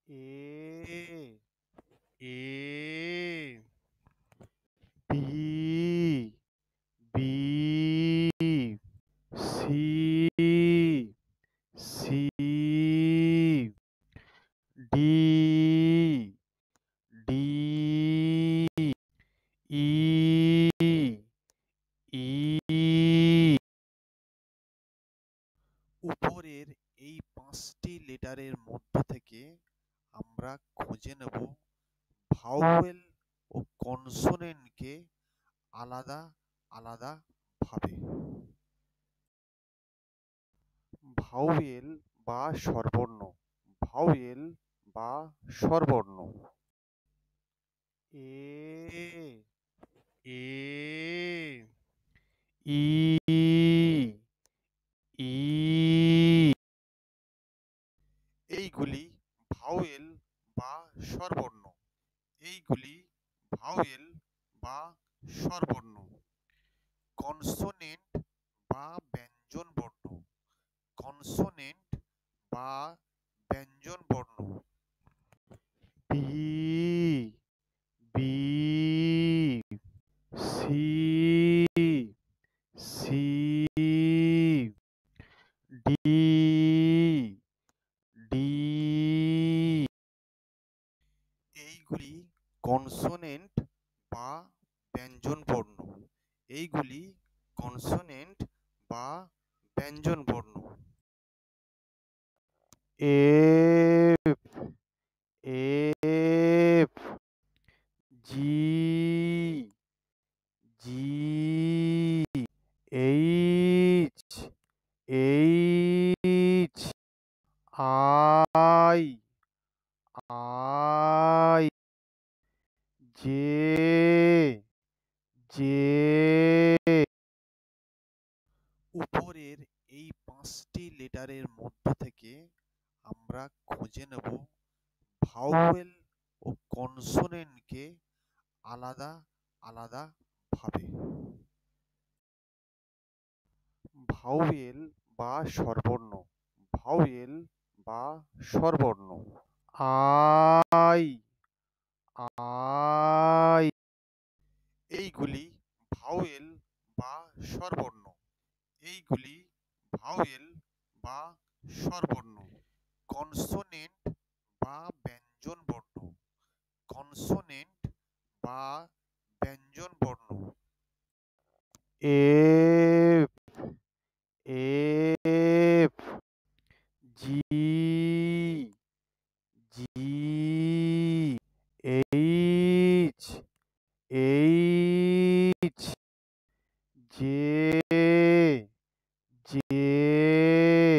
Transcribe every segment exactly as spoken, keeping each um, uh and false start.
A, A, B, B, C, C, D, D, E, E। উপরের এই পাঁচটি লেটারের মধ্য থেকে আমরা খুঁজে নেব ভাওয়েল ও কনসোনেন্টকে আলাদা আলাদা ভাবে। ভাওয়েল বা স্বরবর্ণ, ভাওয়েল বা স্বরবর্ণ। এ, এ, ই, ই। এইগুলি ভাওয়েল বা স্বরবর্ণ, এইগুলি ভাওয়েল বা স্বরবর্ণ। কনসোনেন্ট বা ব্যঞ্জনবর্ণ, কনসোনেন্ট বা ব্যঞ্জনবর্ণ। B, B, C, C, D, D. এইগুলি কনসোনেন্ট বা ব্যঞ্জনবর্ণ, এইগুলি কনসোনেন্ট বা ব্যঞ্জনবর্ণ। F, F, G, G, H, H, I, I, J, J. উপরের এই পাঁচটি লেটারের মধ্য থেকে আমরা খুঁজে নেব ভাওয়েল ও কনসোনেন্টকে আলাদা আলাদা ভাবে। ভাওয়েল বা স্বরবর্ণ, ভাওয়েল বা স্বরবর্ণ। I, I. এইগুলি ভাওয়েল বা স্বরবর্ণ, এইগুলি ভাওয়েল বা স্বরবর্ণ। কনসোনেন্ট বা ব্যঞ্জনবর্ণ, কনসোনেন্ট বা ব্যঞ্জনবর্ণ। F, F, G, G, H, H, J, J.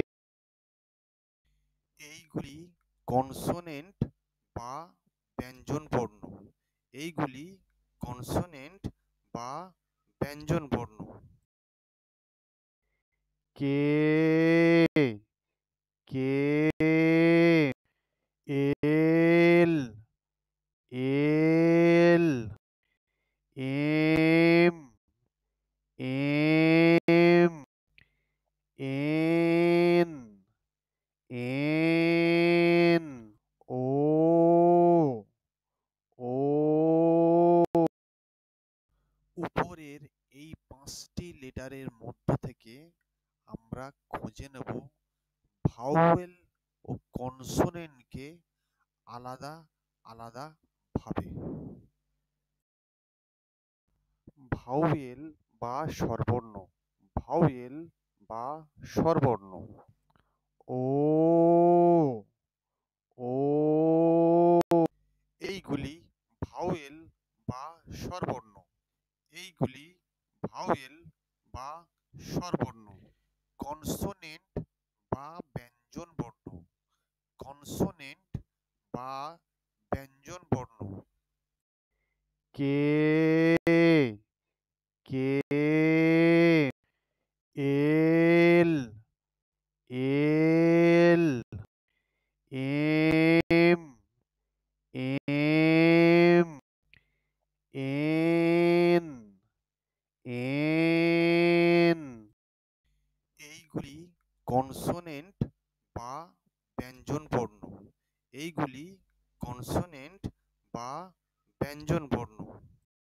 এইগুলি কনসোনেন্ট বা ব্যঞ্জনবর্ণ, এইগুলি কনসোনেন্ট বা ব্যঞ্জনবর্ণ। K, K, L, L, M, M, N, N, O, O. উপরের এই পাঁচটি লেটারের মধ্য থেকে আমরা খুঁজে নেব ভাওয়েল ও কনসোনেন্টকে আলাদা আলাদা ভাবে। ভাওয়েল বা স্বরবর্ণ, ভাওয়েল বা স্বরবর্ণ। ও, ও। এইগুলি ভাওয়েল বা স্বরবর্ণ, এইগুলি ভাওয়েল বা স্বরবর্ণ। কনসোনেন্ট বা ব্যঞ্জনবর্ণ, কনসোনেন্ট বা ব্যঞ্জনবর্ণ। K, K, L, L, M, M, N, N. এইগুলি কনসোনেন্ট বা ব্যঞ্জনবর্ণ, এইগুলি কনসোনেন্ট বা ব্যঞ্জনবর্ণ।